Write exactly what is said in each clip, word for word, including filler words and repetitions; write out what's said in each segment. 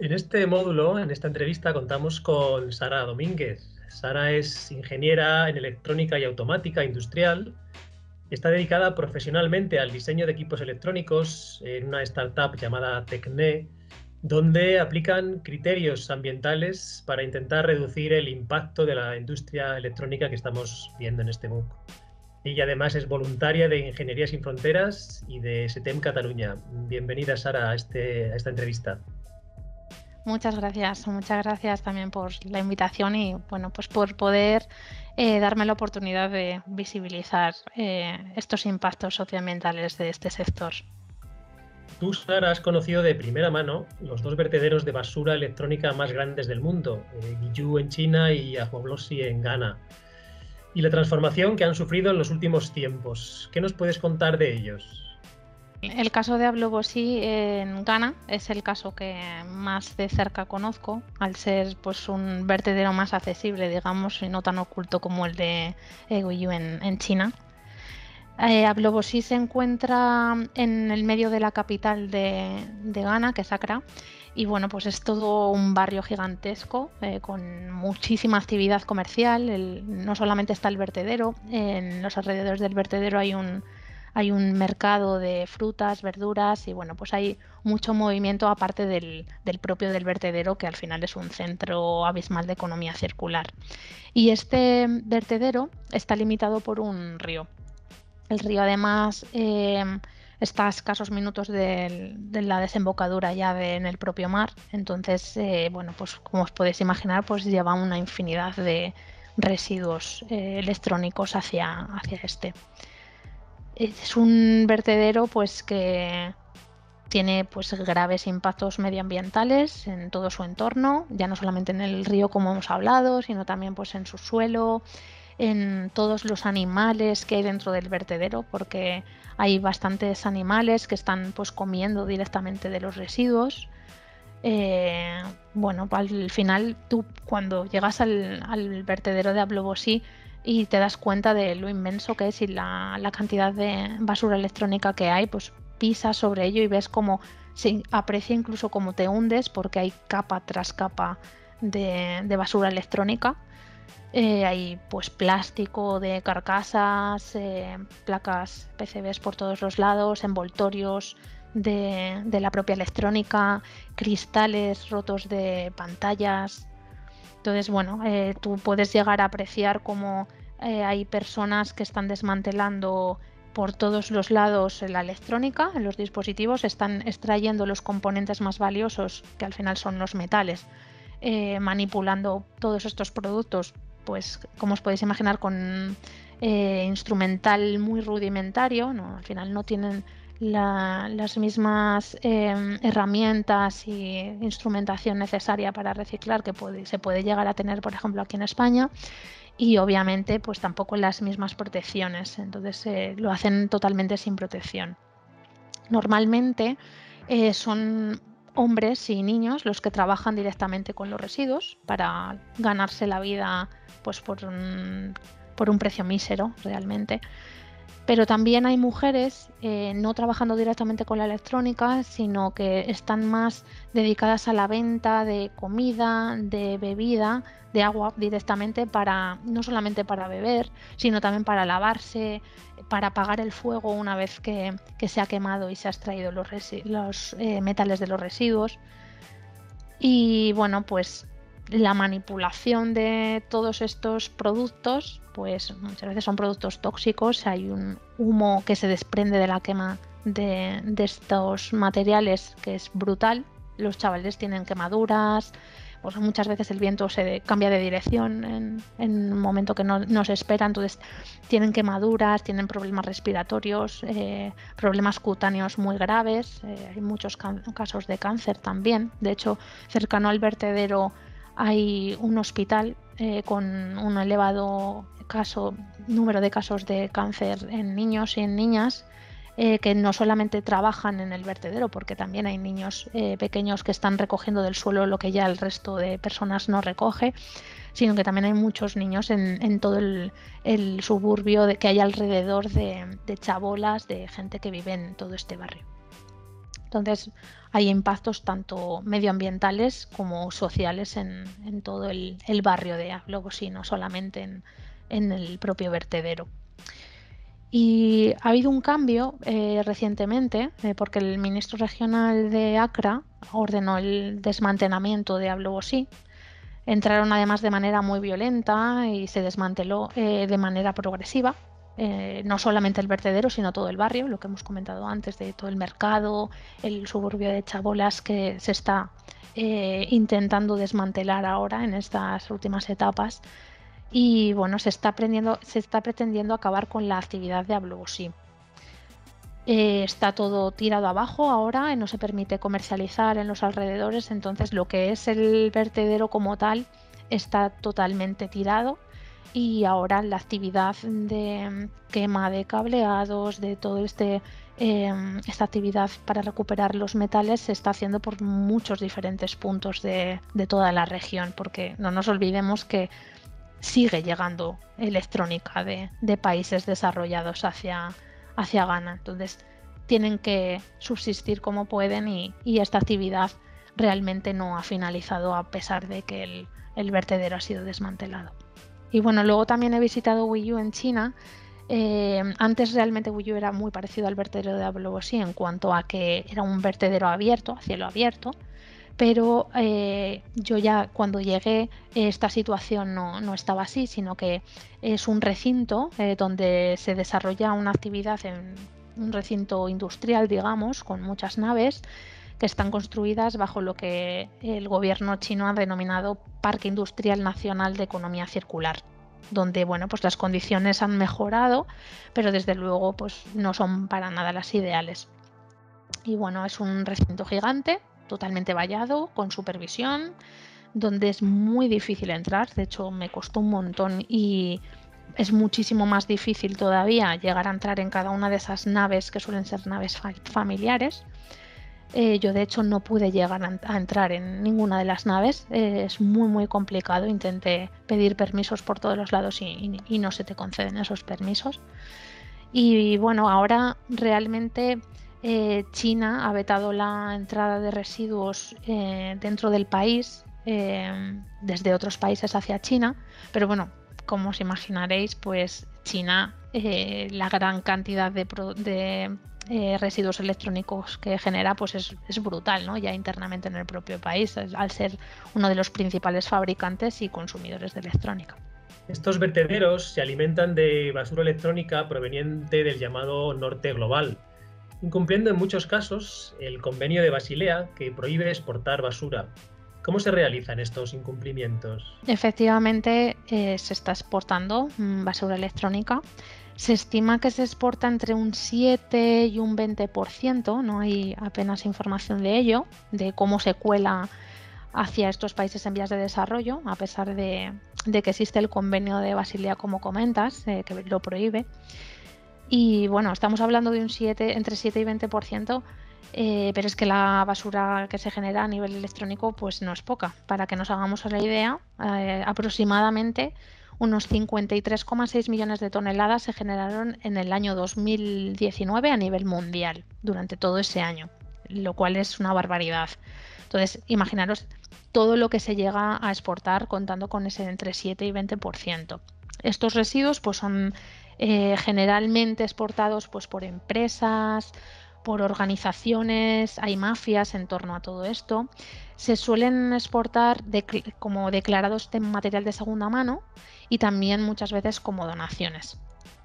En este módulo, en esta entrevista, contamos con Sara Domínguez. Sara es ingeniera en electrónica y automática industrial. Está dedicada profesionalmente al diseño de equipos electrónicos en una startup llamada Tecne, donde aplican criterios ambientales para intentar reducir el impacto de la industria electrónica que estamos viendo en este MOOC. Ella además es voluntaria de Ingeniería Sin Fronteras y de SETEM Cataluña. Bienvenida, Sara, a, este, a esta entrevista. Muchas gracias, muchas gracias también por la invitación y bueno, pues por poder eh, darme la oportunidad de visibilizar eh, estos impactos socioambientales de este sector. Tú, Sara, has conocido de primera mano los dos vertederos de basura electrónica más grandes del mundo, eh, Guizhou en China y Ahuablossi en Ghana, y la transformación que han sufrido en los últimos tiempos. ¿Qué nos puedes contar de ellos? El caso de Ahuablossi en Ghana es el caso que más de cerca conozco, al ser pues un vertedero más accesible, digamos, y no tan oculto como el de eh, Guizhou en, en China. Eh, Ahuablossi se encuentra en el medio de la capital de, de Ghana, que es Accra, y bueno, pues es todo un barrio gigantesco eh, con muchísima actividad comercial. El, no solamente está el vertedero, en los alrededores del vertedero hay un Hay un mercado de frutas, verduras y bueno, pues hay mucho movimiento aparte del, del propio del vertedero, que al final es un centro abismal de economía circular. Y este vertedero está limitado por un río. El río además eh, está a escasos minutos de, de la desembocadura ya de, en el propio mar. Entonces, eh, bueno, pues como os podéis imaginar, pues lleva una infinidad de residuos eh, electrónicos hacia, hacia este. Es un vertedero pues que tiene pues graves impactos medioambientales en todo su entorno, ya no solamente en el río como hemos hablado, sino también pues en su suelo, en todos los animales que hay dentro del vertedero, porque hay bastantes animales que están pues comiendo directamente de los residuos. Eh, bueno, al final tú cuando llegas al, al vertedero de Ahuablossi y te das cuenta de lo inmenso que es y la, la cantidad de basura electrónica que hay, pues pisas sobre ello y ves cómo se aprecia incluso cómo te hundes porque hay capa tras capa de, de basura electrónica. Eh, hay pues plástico de carcasas, eh, placas P C Bs por todos los lados, envoltorios de, de la propia electrónica, cristales rotos de pantallas. Entonces, bueno, eh, tú puedes llegar a apreciar cómo eh, hay personas que están desmantelando por todos los lados la electrónica, en los dispositivos, están extrayendo los componentes más valiosos, que al final son los metales, eh, manipulando todos estos productos, pues como os podéis imaginar, con eh, instrumental muy rudimentario, ¿no? Al final no tienen La, las mismas eh, herramientas y instrumentación necesaria para reciclar que puede, se puede llegar a tener, por ejemplo, aquí en España, y obviamente pues tampoco las mismas protecciones, entonces eh, lo hacen totalmente sin protección. Normalmente eh, son hombres y niños los que trabajan directamente con los residuos para ganarse la vida pues por un, por un precio mísero realmente. Pero también hay mujeres eh, no trabajando directamente con la electrónica, sino que están más dedicadas a la venta de comida, de bebida, de agua directamente, para no solamente para beber, sino también para lavarse, para apagar el fuego una vez que, que se ha quemado y se ha extraído los, los eh, metales de los residuos. Y bueno, pues la manipulación de todos estos productos, pues muchas veces son productos tóxicos, hay un humo que se desprende de la quema de, de estos materiales que es brutal, los chavales tienen quemaduras, pues muchas veces el viento se cambia de dirección en, en un momento que no, no se espera, entonces tienen quemaduras, tienen problemas respiratorios, eh, problemas cutáneos muy graves, eh, hay muchos casos de cáncer también. De hecho, cercano al vertedero hay un hospital eh, con un elevado caso, número de casos de cáncer en niños y en niñas, eh, que no solamente trabajan en el vertedero, porque también hay niños eh, pequeños que están recogiendo del suelo lo que ya el resto de personas no recoge, sino que también hay muchos niños en, en todo el, el suburbio de, que hay alrededor de, de chabolas, de gente que vive en todo este barrio. Entonces hay impactos tanto medioambientales como sociales en, en todo el, el barrio de Ablogosí, no solamente en, en el propio vertedero. Y ha habido un cambio eh, recientemente, eh, porque el ministro regional de Accra ordenó el desmantelamiento de Ablogosí. Entraron además de manera muy violenta y se desmanteló eh, de manera progresiva. Eh, no solamente el vertedero, sino todo el barrio, lo que hemos comentado antes, de todo el mercado, el suburbio de Chabolas, que se está eh, intentando desmantelar ahora en estas últimas etapas. Y bueno, se está, se está pretendiendo acabar con la actividad de Ablogosí. Eh, está todo tirado abajo ahora, no se permite comercializar en los alrededores, entonces lo que es el vertedero como tal está totalmente tirado, y ahora la actividad de quema de cableados, de todo este eh, esta actividad para recuperar los metales se está haciendo por muchos diferentes puntos de, de toda la región, porque no nos olvidemos que sigue llegando electrónica de, de países desarrollados hacia, hacia Ghana. Entonces tienen que subsistir como pueden, y, y esta actividad realmente no ha finalizado a pesar de que el, el vertedero ha sido desmantelado. Y bueno, luego también he visitado Wuyu en China. Eh, antes realmente Wuyu era muy parecido al vertedero de Ablogosí en cuanto a que era un vertedero abierto, a cielo abierto, pero eh, yo ya cuando llegué esta situación no, no estaba así, sino que es un recinto eh, donde se desarrolla una actividad, en un recinto industrial, digamos, con muchas naves que están construidas bajo lo que el gobierno chino ha denominado Parque Industrial Nacional de Economía Circular, donde bueno, pues las condiciones han mejorado, pero desde luego pues no son para nada las ideales. Y bueno, es un recinto gigante, totalmente vallado, con supervisión, donde es muy difícil entrar. De hecho, me costó un montón, y es muchísimo más difícil todavía llegar a entrar en cada una de esas naves, que suelen ser naves familiares. Eh, yo de hecho no pude llegar a, a entrar en ninguna de las naves, eh, es muy muy complicado. Intenté pedir permisos por todos los lados y, y, y no se te conceden esos permisos. Y bueno, ahora realmente eh, China ha vetado la entrada de residuos eh, dentro del país, eh, desde otros países hacia China, pero bueno, como os imaginaréis, pues China, eh, la gran cantidad de, de eh, residuos electrónicos que genera pues es, es brutal, ¿no? Ya internamente en el propio país, al ser uno de los principales fabricantes y consumidores de electrónica. Estos vertederos se alimentan de basura electrónica proveniente del llamado Norte Global, incumpliendo en muchos casos el Convenio de Basilea, que prohíbe exportar basura. ¿Cómo se realizan estos incumplimientos? Efectivamente, eh, se está exportando basura electrónica. Se estima que se exporta entre un siete y un veinte por ciento, no hay apenas información de ello, de cómo se cuela hacia estos países en vías de desarrollo, a pesar de, de que existe el convenio de Basilea, como comentas, eh, que lo prohíbe. Y bueno, estamos hablando de un siete, entre siete y veinte por ciento, eh, pero es que la basura que se genera a nivel electrónico pues no es poca. Para que nos hagamos la idea, eh, aproximadamente unos cincuenta y tres coma seis millones de toneladas se generaron en el año dos mil diecinueve a nivel mundial, durante todo ese año, lo cual es una barbaridad. Entonces, imaginaros todo lo que se llega a exportar contando con ese entre siete y veinte por ciento. Estos residuos pues son eh, generalmente exportados pues por empresas, por organizaciones, hay mafias en torno a todo esto. Se suelen exportar de, como declarados de material de segunda mano, y también muchas veces como donaciones.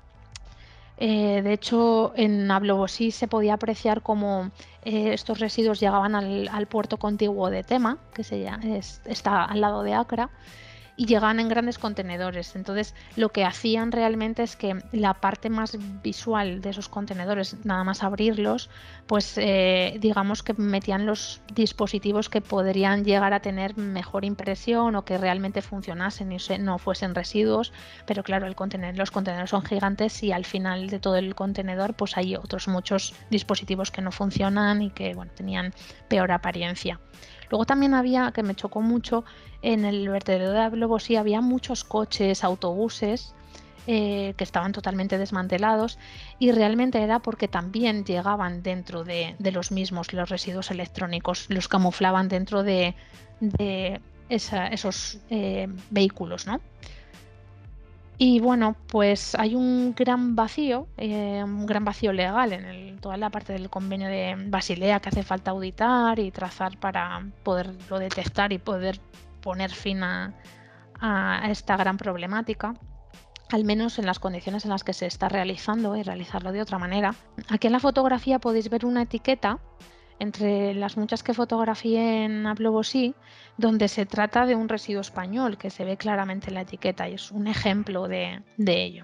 Eh, de hecho, en Ablogosí se podía apreciar cómo eh, estos residuos llegaban al, al puerto contiguo de Tema, que se llama, es, está al lado de Accra, y llegaban en grandes contenedores. Entonces, lo que hacían realmente es que la parte más visual de esos contenedores, nada más abrirlos, pues eh, digamos que metían los dispositivos que podrían llegar a tener mejor impresión o que realmente funcionasen y no fuesen residuos. Pero claro, el contenedor, los contenedores son gigantes, y al final de todo el contenedor pues hay otros muchos dispositivos que no funcionan y que bueno, tenían peor apariencia. Luego también había, que me chocó mucho, en el vertedero de Ablogosí había muchos coches, autobuses eh, que estaban totalmente desmantelados, y realmente era porque también llegaban dentro de, de los mismos los residuos electrónicos, los camuflaban dentro de, de esa, esos eh, vehículos, ¿no? Y bueno, pues hay un gran vacío, eh, un gran vacío legal en el, toda la parte del convenio de Basilea que hace falta auditar y trazar para poderlo detectar y poder poner fin a, a esta gran problemática, al menos en las condiciones en las que se está realizando, y realizarlo de otra manera. Aquí en la fotografía podéis ver una etiqueta entre las muchas que fotografié en Ablobosí, donde se trata de un residuo español, que se ve claramente en la etiqueta y es un ejemplo de, de ello.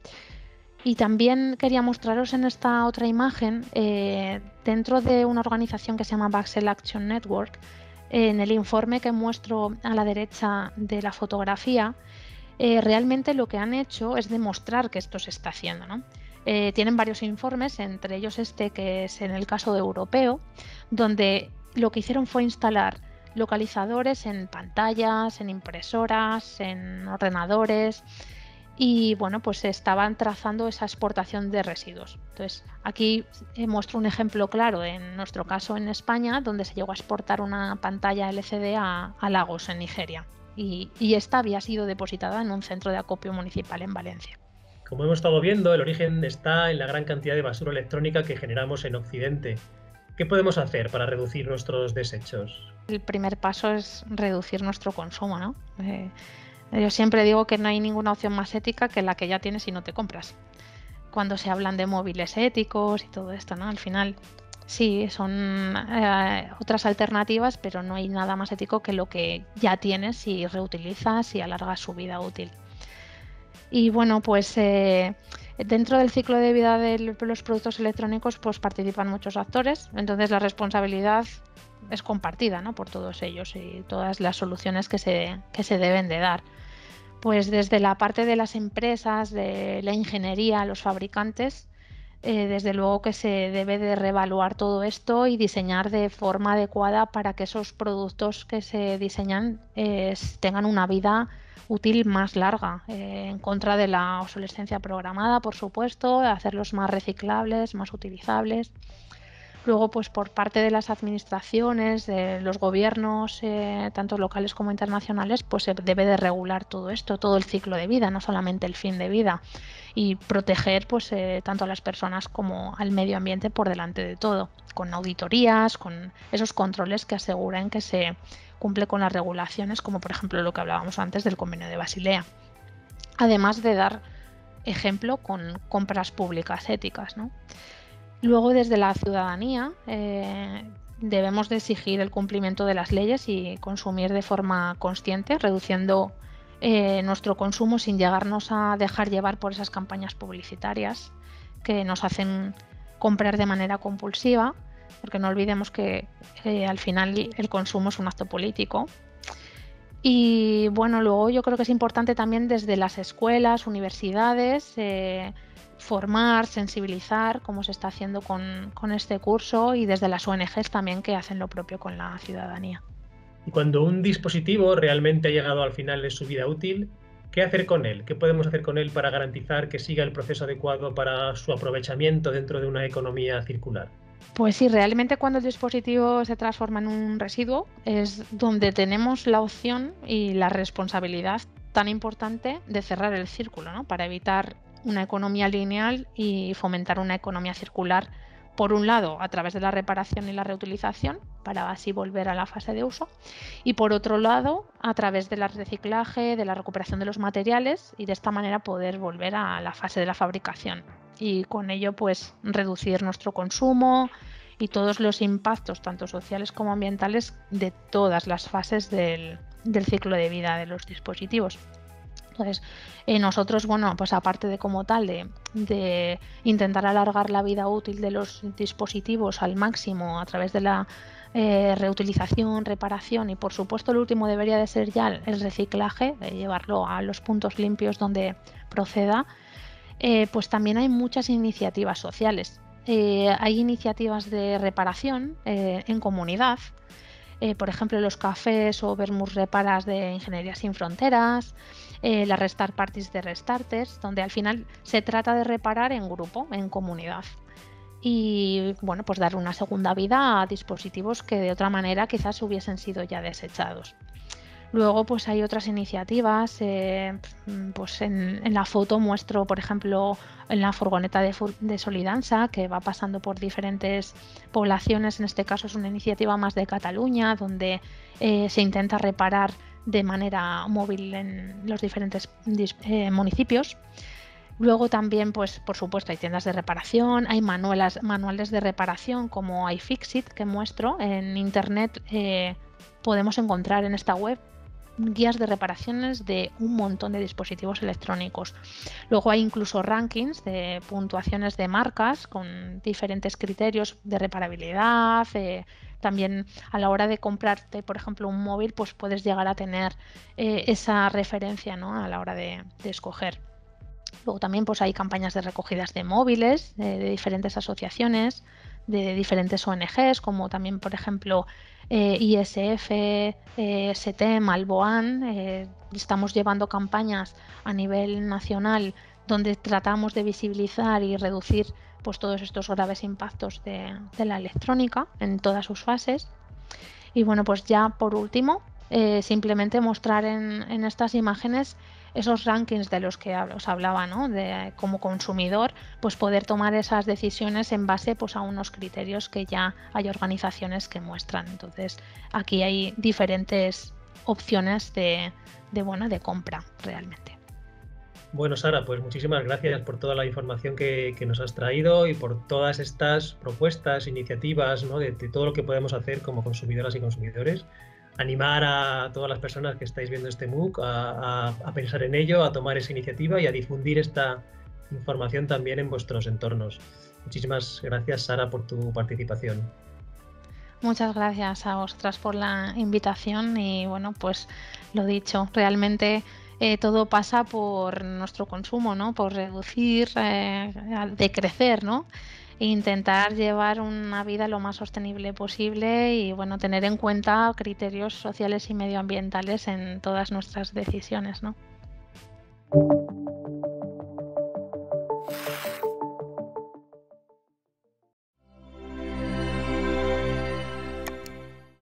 Y también quería mostraros en esta otra imagen, eh, dentro de una organización que se llama Baxel Action Network, en el informe que muestro a la derecha de la fotografía, eh, realmente lo que han hecho es demostrar que esto se está haciendo, ¿no? Eh, tienen varios informes, entre ellos este que es en el caso de europeo, donde lo que hicieron fue instalar localizadores en pantallas, en impresoras, en ordenadores, y bueno, pues estaban trazando esa exportación de residuos. Entonces, aquí eh, muestro un ejemplo claro, en nuestro caso en España, donde se llegó a exportar una pantalla L C D a, a Lagos, en Nigeria, y, y esta había sido depositada en un centro de acopio municipal en Valencia. Como hemos estado viendo, el origen está en la gran cantidad de basura electrónica que generamos en Occidente. ¿Qué podemos hacer para reducir nuestros desechos? El primer paso es reducir nuestro consumo, ¿no? Eh, yo siempre digo que no hay ninguna opción más ética que la que ya tienes y no te compras. Cuando se hablan de móviles éticos y todo esto, ¿no? Al final sí, son eh, otras alternativas, pero no hay nada más ético que lo que ya tienes y reutilizas y alargas su vida útil. Y bueno, pues eh, dentro del ciclo de vida de los productos electrónicos pues participan muchos actores, entonces la responsabilidad es compartida, ¿no?, por todos ellos y todas las soluciones que se, que se deben de dar. Pues desde la parte de las empresas, de la ingeniería, los fabricantes, eh, desde luego que se debe de reevaluar todo esto y diseñar de forma adecuada para que esos productos que se diseñan eh, tengan una vida útil más larga, eh, en contra de la obsolescencia programada, por supuesto, hacerlos más reciclables, más utilizables. Luego, pues por parte de las administraciones, de los gobiernos, eh, tanto locales como internacionales, pues se debe de regular todo esto, todo el ciclo de vida, no solamente el fin de vida, y proteger pues eh, tanto a las personas como al medio ambiente por delante de todo, con auditorías, con esos controles que aseguren que se cumple con las regulaciones, como por ejemplo lo que hablábamos antes del Convenio de Basilea. Además de dar ejemplo con compras públicas éticas, ¿no? Luego, desde la ciudadanía, eh, debemos de exigir el cumplimiento de las leyes y consumir de forma consciente, reduciendo eh, nuestro consumo sin llegarnos a dejar llevar por esas campañas publicitarias que nos hacen comprar de manera compulsiva, porque no olvidemos que eh, al final el consumo es un acto político. Y bueno, luego yo creo que es importante también desde las escuelas, universidades, eh, formar, sensibilizar, como se está haciendo con, con este curso, y desde las O N Ges también, que hacen lo propio con la ciudadanía. Y cuando un dispositivo realmente ha llegado al final de su vida útil, ¿qué hacer con él? ¿Qué podemos hacer con él para garantizar que siga el proceso adecuado para su aprovechamiento dentro de una economía circular? Pues sí, realmente cuando el dispositivo se transforma en un residuo es donde tenemos la opción y la responsabilidad tan importante de cerrar el círculo, ¿no?, para evitar una economía lineal y fomentar una economía circular, por un lado a través de la reparación y la reutilización, para así volver a la fase de uso, y por otro lado a través del reciclaje, de la recuperación de los materiales, y de esta manera poder volver a la fase de la fabricación y con ello pues reducir nuestro consumo y todos los impactos tanto sociales como ambientales de todas las fases del, del ciclo de vida de los dispositivos. Entonces, eh, nosotros, bueno, pues aparte de como tal de, de intentar alargar la vida útil de los dispositivos al máximo a través de la eh, reutilización, reparación y por supuesto el último debería de ser ya el reciclaje, de llevarlo a los puntos limpios donde proceda, eh, pues también hay muchas iniciativas sociales. Eh, hay iniciativas de reparación eh, en comunidad, eh, por ejemplo, los cafés o vermús reparas de Ingeniería Sin Fronteras, eh, las Restart Parties de Restarters, donde al final se trata de reparar en grupo, en comunidad. Y bueno, pues dar una segunda vida a dispositivos que de otra manera quizás hubiesen sido ya desechados. Luego pues hay otras iniciativas, eh, pues en, en la foto muestro por ejemplo en la furgoneta de, de Solidanza, que va pasando por diferentes poblaciones. En este caso es una iniciativa más de Cataluña, donde eh, se intenta reparar de manera móvil en los diferentes eh, municipios. Luego también, pues por supuesto, hay tiendas de reparación, hay manuales, manuales de reparación como iFixit, que muestro en internet. Eh, podemos encontrar en esta web guías de reparaciones de un montón de dispositivos electrónicos. Luego hay incluso rankings de puntuaciones de marcas con diferentes criterios de reparabilidad. Eh, también a la hora de comprarte, por ejemplo, un móvil, pues puedes llegar a tener eh, esa referencia, ¿no?, a la hora de, de escoger. Luego también pues hay campañas de recogidas de móviles eh, de diferentes asociaciones, de diferentes O N Ges, como también, por ejemplo, eh, I S F, eh, SETEM, Alboan. Eh, estamos llevando campañas a nivel nacional donde tratamos de visibilizar y reducir pues, todos estos graves impactos de, de la electrónica en todas sus fases. Y bueno, pues ya por último, eh, simplemente mostrar en, en estas imágenes esos rankings de los que os hablaba, ¿no?, de como consumidor, pues poder tomar esas decisiones en base pues a unos criterios que ya hay organizaciones que muestran. Entonces aquí hay diferentes opciones de, de, bueno, de compra realmente. Bueno, Sara, pues muchísimas gracias por toda la información que, que nos has traído y por todas estas propuestas, iniciativas, ¿no?, de, de todo lo que podemos hacer como consumidoras y consumidores. Animar a todas las personas que estáis viendo este MOOC a, a, a pensar en ello, a tomar esa iniciativa y a difundir esta información también en vuestros entornos. Muchísimas gracias, Sara, por tu participación. Muchas gracias a vosotras por la invitación y bueno, pues lo dicho, realmente eh, todo pasa por nuestro consumo, ¿no?, por reducir, eh, decrecer, ¿no?, e intentar llevar una vida lo más sostenible posible y bueno, tener en cuenta criterios sociales y medioambientales en todas nuestras decisiones, ¿no?